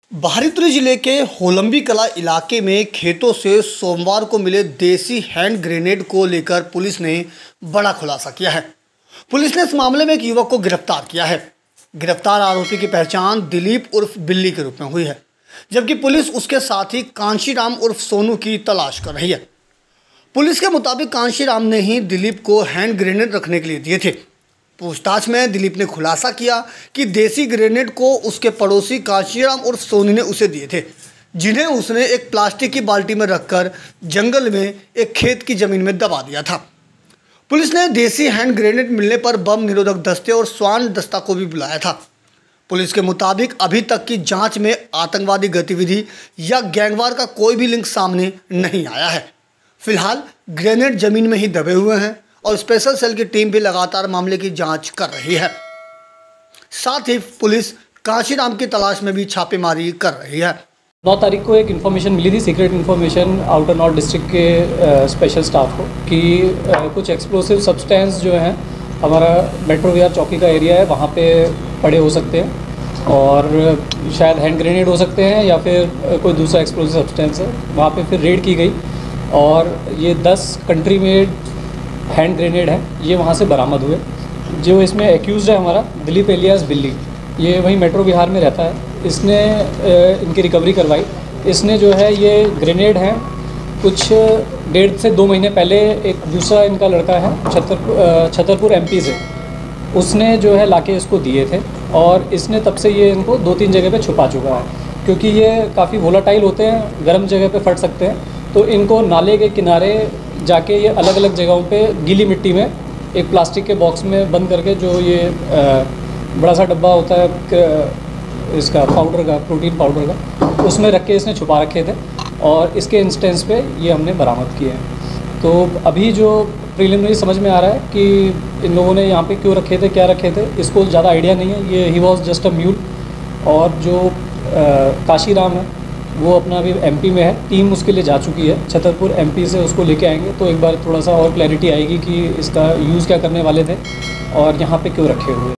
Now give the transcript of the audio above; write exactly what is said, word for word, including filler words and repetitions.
बहारीतुरी जिले के होलंबी कला इलाके में खेतों से सोमवार को मिले देसी हैंड ग्रेनेड को लेकर पुलिस ने बड़ा खुलासा किया है। पुलिस ने इस मामले में एक युवक को गिरफ्तार किया है। गिरफ्तार आरोपी की पहचान दिलीप उर्फ बिल्ली के रूप में हुई है, जबकि पुलिस उसके साथी कांशीराम उर्फ सोनू की तलाश कर रही है। पुलिस के मुताबिक कांशीराम ने ही दिलीप को हैंड ग्रेनेड रखने के लिए दिए थे। पूछताछ में दिलीप ने खुलासा किया कि देसी ग्रेनेड को उसके पड़ोसी कांशीराम उर्फ सोनू ने उसे दिए थे, जिन्हें उसने एक प्लास्टिक की बाल्टी में रखकर जंगल में एक खेत की जमीन में दबा दिया था। पुलिस ने देसी हैंड ग्रेनेड मिलने पर बम निरोधक दस्ते और स्वान दस्ता को भी बुलाया था। पुलिस के मुताबिक अभी तक की जांच में आतंकवादी गतिविधि या गैंगवार का कोई भी लिंक सामने नहीं आया है। फिलहाल ग्रेनेड जमीन में ही दबे हुए हैं और स्पेशल सेल की टीम भी लगातार मामले की जांच कर रही है। साथ ही पुलिस कांशीराम की तलाश में भी छापेमारी कर रही है। नौ तारीख को एक इन्फॉर्मेशन मिली थी, secret information outer north district के स्पेशल स्टाफ को कि आ, कुछ एक्सप्लोसिव सब्सटेंस जो हैं हमारा मेट्रो विहार चौकी का एरिया है, वहाँ पे पड़े हो सकते हैं और शायद हैंड ग्रेनेड हो सकते हैं या फिर कोई दूसरा एक्सप्लोसिव सब्सटेंस है। वहाँ पे फिर रेड की गई और ये दस कंट्री मेड हैंड ग्रेनेड है, ये वहाँ से बरामद हुए। जो इसमें एक्यूज़ है हमारा दिलीप एलियास बिल्ली, ये वहीं मेट्रो विहार में रहता है। इसने इनकी रिकवरी करवाई। इसने जो है ये ग्रेनेड हैं कुछ डेढ़ से दो महीने पहले एक दूसरा इनका लड़का है छतर छतरपुर एमपी से, उसने जो है लाके इसको दिए थे और इसने तब से ये इनको दो तीन जगह पे छुपा चुका है, क्योंकि ये काफ़ी वोलाटाइल होते हैं, गर्म जगह पे फट सकते हैं। तो इनको नाले के किनारे जाके ये अलग अलग जगहों पे गीली मिट्टी में एक प्लास्टिक के बॉक्स में बंद करके, जो ये आ, बड़ा सा डब्बा होता है इसका पाउडर का, प्रोटीन पाउडर का, उसमें रख के इसने छुपा रखे थे और इसके इंस्टेंस पे ये हमने बरामद किए हैं। तो अभी जो प्रीलिमिनरी समझ में आ रहा है कि इन लोगों ने यहाँ पे क्यों रखे थे, क्या रखे थे, इसको ज़्यादा आइडिया नहीं है। ये ही वॉज जस्ट अ म्यूल। और जो काशीराम है वो अपना अभी एमपी में है, टीम उसके लिए जा चुकी है छतरपुर एमपी से, उसको लेके आएंगे तो एक बार थोड़ा सा और क्लैरिटी आएगी कि इसका यूज़ क्या करने वाले थे और यहाँ पे क्यों रखे हुए।